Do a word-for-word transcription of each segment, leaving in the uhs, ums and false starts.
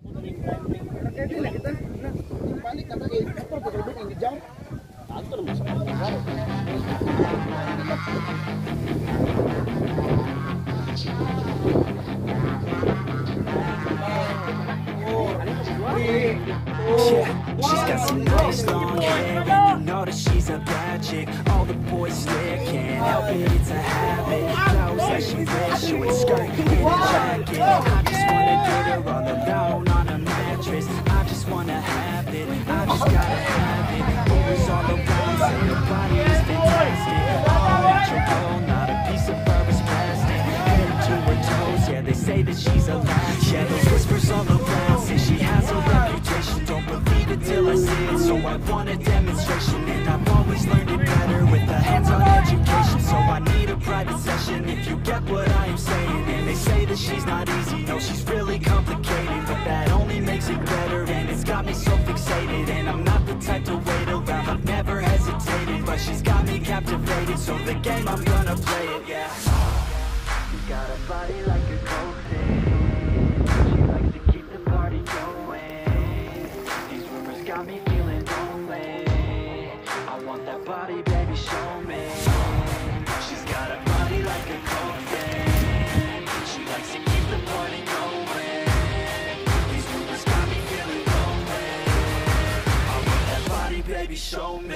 Yeah, she's got some nice long hair, and you know that she's a bad chick. All the boys stare, can't help it, it's a habit. Clothes that she wears, short skirt and a jacket. I just wanna get her all alone on a mattress. I just wanna have it, I just gotta have it. Rumors all around say her body is fantastic. All natural, not a piece of fur is plastic. Head to her toes, yeah, they say that she's a latch. Yeah, those whispers all around say she has a reputation. Don't believe it till I see it, so I want a demonstration. And I've always learned it better with a hands-on education. So I need a private session if you get what I am saying. And they say that she's not easy, no, she's really complicated. But that only makes it better, and it's got me so fixated. And I'm not the type to wait around, I've never hesitated. But she's got me captivated, so the game, I'm gonna play it, yeah. She's got a body like a cocaine. She likes to keep the party going. These rumors got me feeling lonely. I want that body, baby, show me. She's got a body like a cocaine. She likes to keep the party going. These rumors got me feeling lonely. I want that body, baby, show me.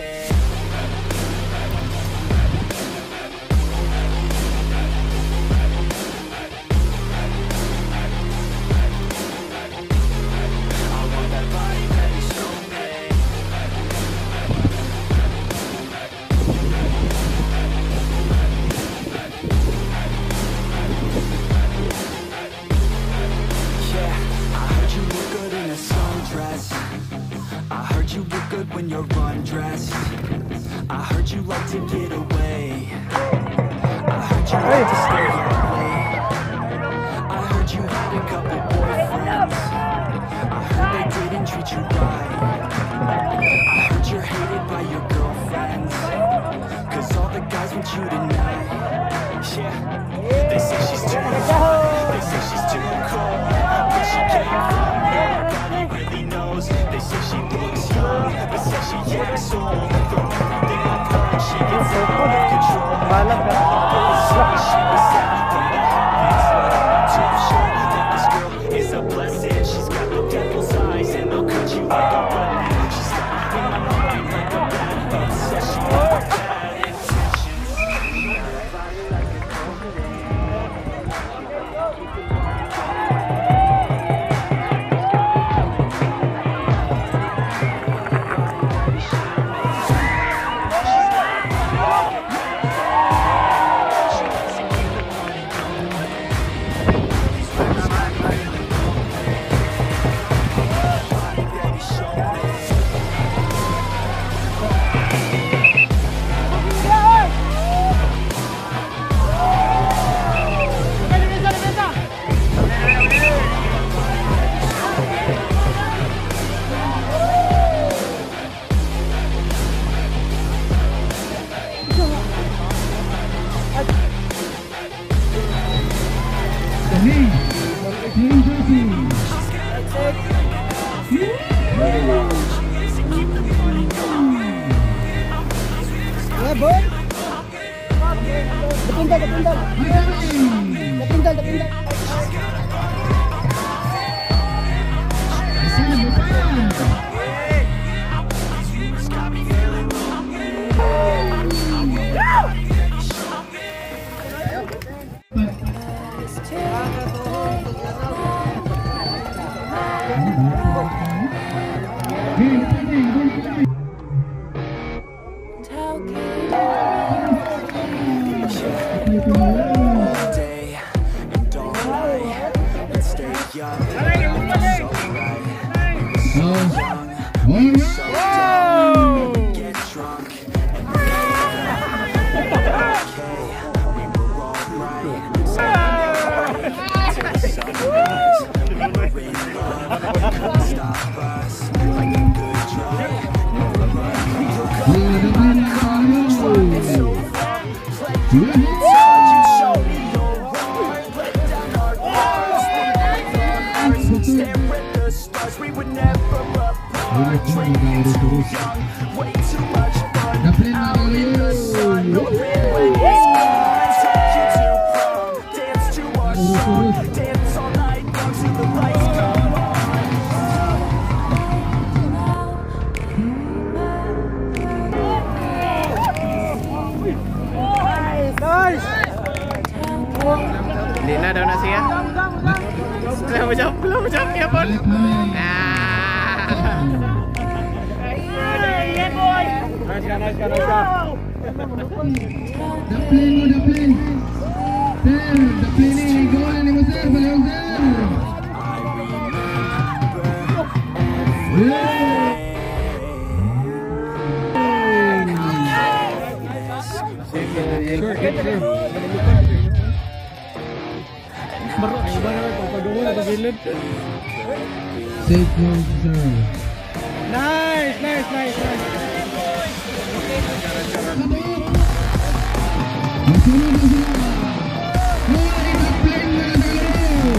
When you're undressed, I heard you like to get away. I heard you like to stay up late. I heard you had a couple boyfriends. I heard they didn't treat you right. I heard you're hated by your girlfriends, cause all the guys want you tonight. Yeah, they say she's too hot, they say she's too cold. Where she came from, nobody really knows. They say she looks young, but say she acts old. Throw everything on her, she gets out of control. Say she was out from the heavens, but I'm too sure that this girl is a blessing. She's got the devil's eyes, and they'll cut you like a weapon. She's got me in my mind like a bad obsession with bad intentions. Body like a cocaine. Depindal, depindal. Depindal, depindal. Day and all night, and stay young, so right. We were so young, we were so dumb. We get drunk and we okay. We were alright, so till the sunrise. We were in love. Way too much fun. Na-play na Out in the sun, no freeway is fun. Take you to prom, dance to our song, dance all night young till the lights come on. Hindi na daw na siya. Wala mo jump, wala mo jump niya, Paul. Na-play mo, na-play. Sir, na-play ni goal ni mo, sir. Baliw, sir. Yeah. Safe goal, sir. Nice, nice, nice, nice. Masunod na sila. Hoy, na-play mo na dalawa.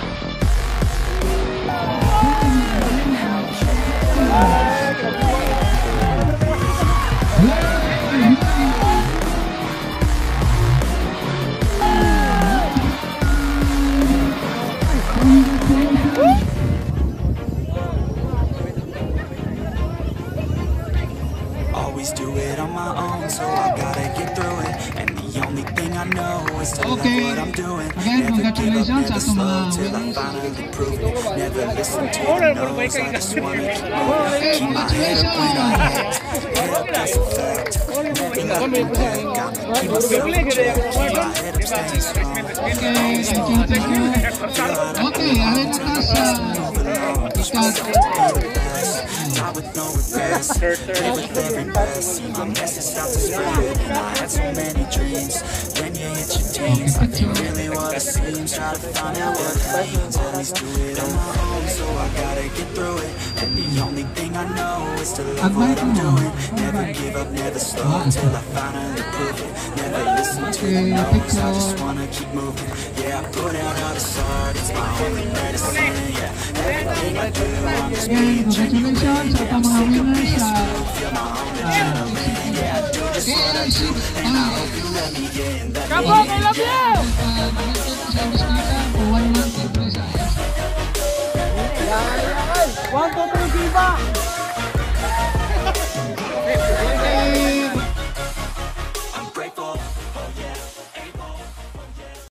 Always do it on my own, so I gotta get through it. And the only thing I know is to love Okay. what I'm doing. Again, Never give up, congratulations never sa ating mga slow till I winners. finally prove it. Never listen to the no's, I just wanna keep moving. Okay, Keep my head up when I congratulations. act. Head, that's a fact. Nothing I can do, got me keep myself in check. Keep my head up, staying strong. Okay, thank you, thank you. Okay, ahead na tayo sa ikat. Die with no regrets, live with every breath. See my message start to spread. I had so many dreams. When you hit your teens, life ain't really what it seems. Try to find out what it means. Always do it on my own, so I gotta get through it. And the only thing I know is to love what I'm doing. Never give up, never slow till I finally prove it. Never listen to the no's, I just wanna keep moving. Yeah, I put out all the art, it's my only medicine. Yeah, everything I do, I'm just Again, being genuine. congratulations sa mga winners sa Feel my own adrenaline. Yeah, I do just what I do, and I hope you let me in. Let me Kabog, I love you! One, two, three, viva!